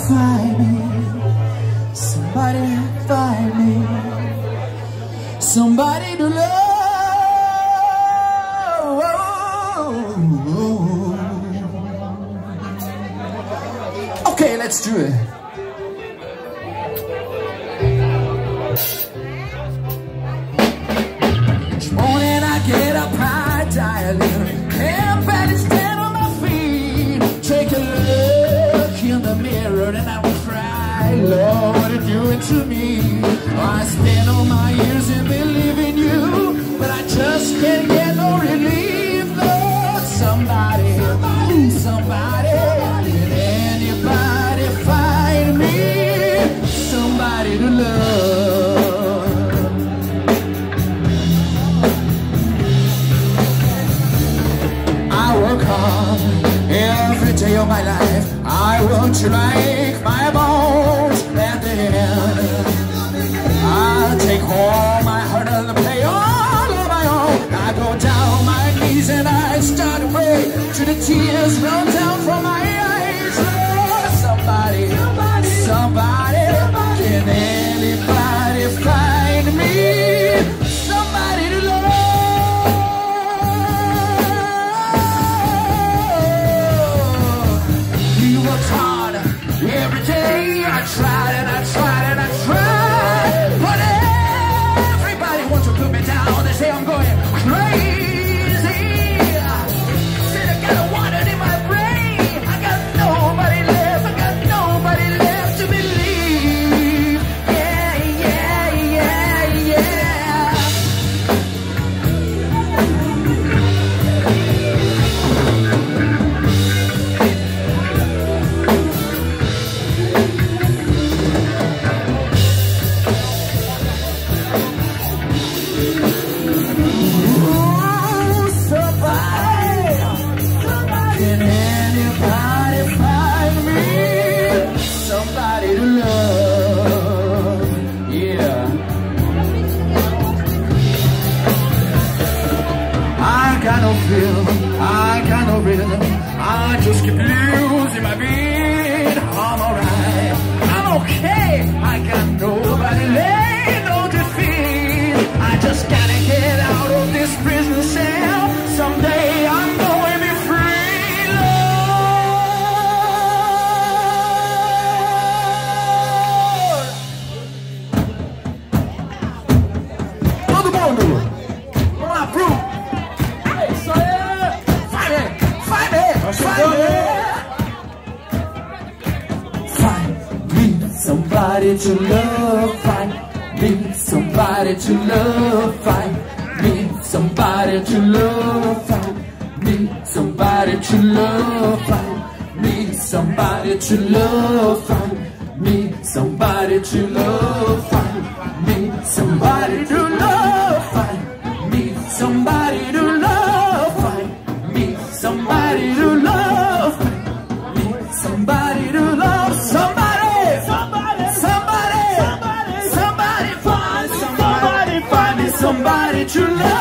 find me, somebody find me, somebody to love. Okay, let's do it. Each morning I get up high, dialing, and barely stand on my feet. Take a look in the mirror and I will cry, Lord, what are you doing to me? I spend all my years in believing you, but I just can't get no relief. Lord, somebody, somebody, can anybody find me somebody to love? I work hard every day of my life. I work to like my bones, and then I take all my hard earned pay all on my own. I go down on my knees and I start to pray till the tears run down from my eyes. Lord, somebody, somebody, can anybody find me somebody to love? We worked hard every day. I tried and I tried and I tried, but everybody wants to put me down. They say I'm going crazy. Said I got a water in my brain. I got nobody left. I got nobody left to believe. Yeah, yeah, yeah, yeah. Can anybody find me somebody to love? Yeah. I got no feel, I got no rhythm, I just keep losing my beat. I'm alright, I'm okay, I got nobody late, no defeat. I just gotta get out of this prison cell. Someday I'm going to be free, Lord. Todo mundo, vamos lá, pro. É isso aí. Vai me, vai me, vai me. Find me somebody to love. Find me somebody to love. Find me somebody to love. Find me somebody to love. Find me somebody to love. Find me somebody to love. Find me somebody to love. Find me somebody to love. Find me somebody to love. Find me somebody to love. Somebody, somebody, somebody, somebody, somebody, find me somebody to love.